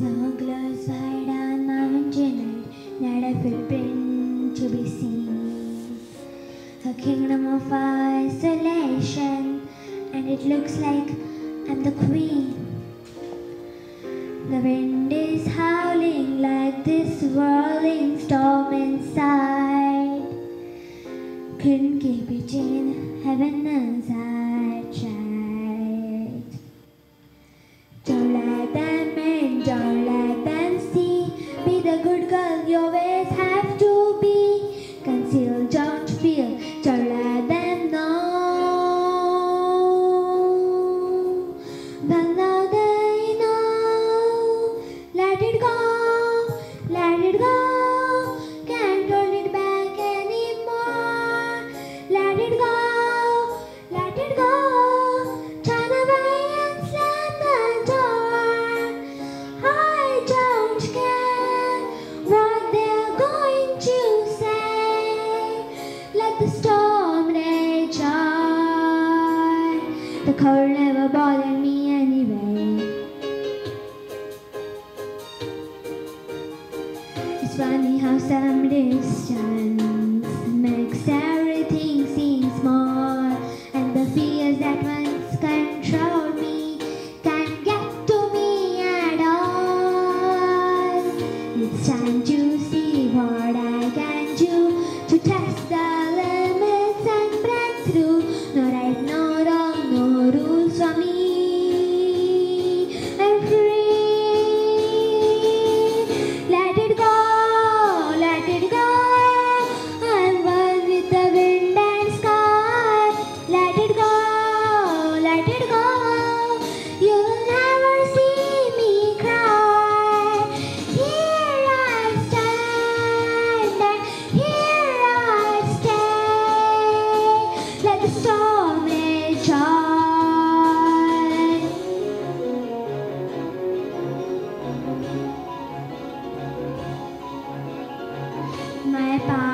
Smugglers hide on mountain night, not a footprint to be seen. A kingdom of isolation, and it looks like I'm the queen. The wind is howling like this whirling storm inside. Couldn't keep it in, heaven knows I tried. Don't let them in, don't let them see. Be the good girl you always have to be. Conceal, don't feel, don't let them know. But now they know. Let it go, let it go. Can't hold it back anymore. Let it go, let it go. Turn away and slam the door. I don't care what they're going to say. Let the storm rage on. The cold never bothered me anyway. It's funny how some distance makes everything seem small, and the fears that once controlled me can't get to me at all. It's time to see what I can do to test the limits and break through. No right, no wrong, no rules for me. I'm free. Let it go, let it go. I'm one with the wind and sky. Let it go, let it go. You'll never see me cry. Here I stand, and here I stay. Let the storm rage on. My